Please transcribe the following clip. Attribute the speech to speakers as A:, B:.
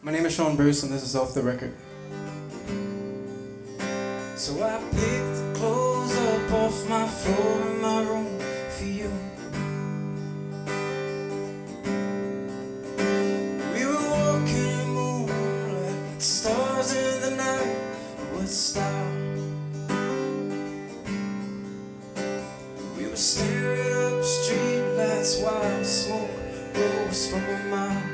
A: My name is Sean Bruce, and this is Off the Record.
B: So I picked the clothes up off my floor in my room for you. We were walking in the moonlight, stars in the night would stop. We were staring up street lights while smoke rose from our mouth.